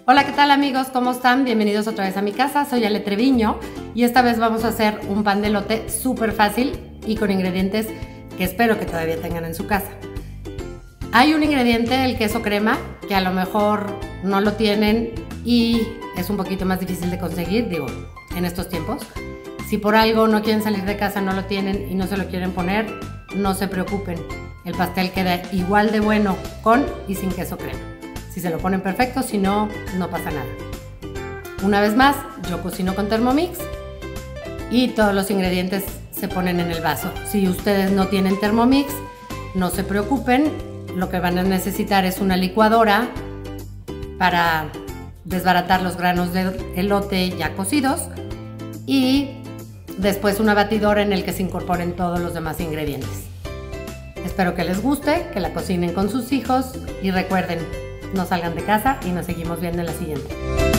Hola, ¿qué tal amigos? ¿Cómo están? Bienvenidos otra vez a mi casa. Soy Ale Treviño y esta vez vamos a hacer un pan de elote súper fácil y con ingredientes que espero que todavía tengan en su casa. Hay un ingrediente, el queso crema, que a lo mejor no lo tienen y es un poquito más difícil de conseguir, digo, en estos tiempos. Si por algo no quieren salir de casa, no lo tienen y no se lo quieren poner, no se preocupen. El pastel queda igual de bueno con y sin queso crema. Si se lo ponen perfecto, si no, no pasa nada. Una vez más, yo cocino con Thermomix y todos los ingredientes se ponen en el vaso. Si ustedes no tienen Thermomix, no se preocupen. Lo que van a necesitar es una licuadora para desbaratar los granos de elote ya cocidos y después una batidora en el que se incorporen todos los demás ingredientes. Espero que les guste, que la cocinen con sus hijos y recuerden, no salgan de casa y nos seguimos viendo en la siguiente.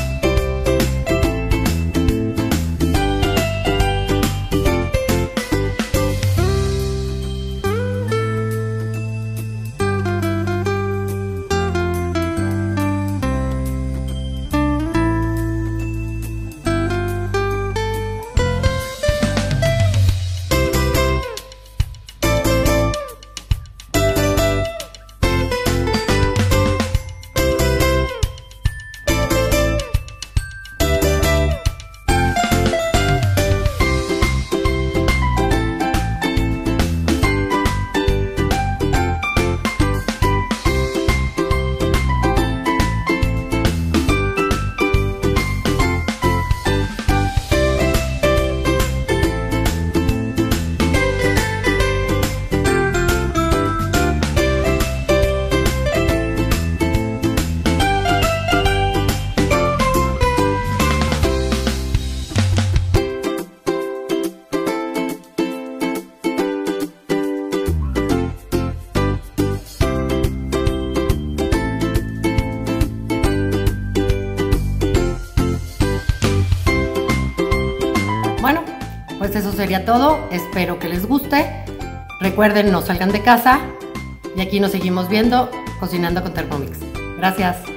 Bueno, pues eso sería todo. Espero que les guste. Recuerden, no salgan de casa. Y aquí nos seguimos viendo, cocinando con Thermomix. Gracias.